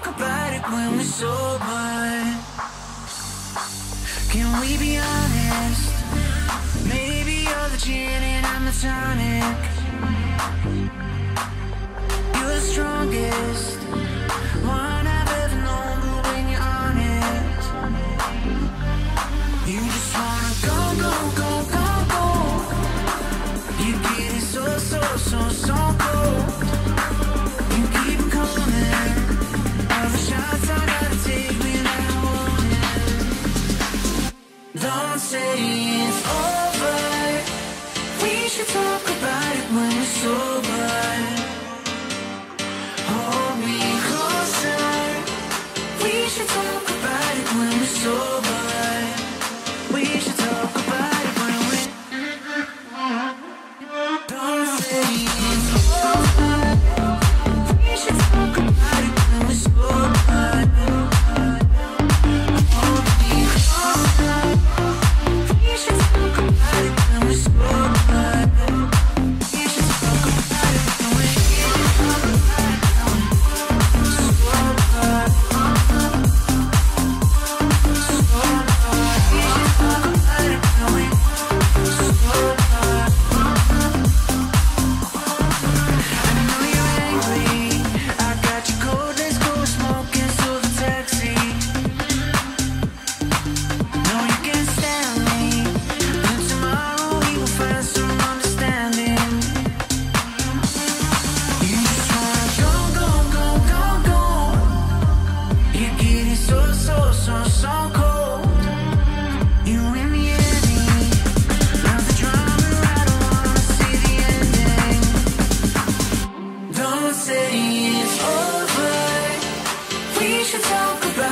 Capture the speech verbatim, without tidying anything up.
talk about it when we're sober? Can we be honest? Maybe you're the gin and I'm the tonic. You're the strongest one I've ever known, but when you're on it, you just wanna go, go, go, go, go. You get it so, so, so, so cold. You keep it coming. All the shots I gotta take when I want it. Don't say it's over. We should talk about it when we're sober. Hold me closer. We should talk about it when we're sober. We should talk about it when we're. Don't say it's over. We should talk about it when we're sober. Hold me closer. We should talk about it when we're sober. We should talk about it when we're say it's over. We should talk about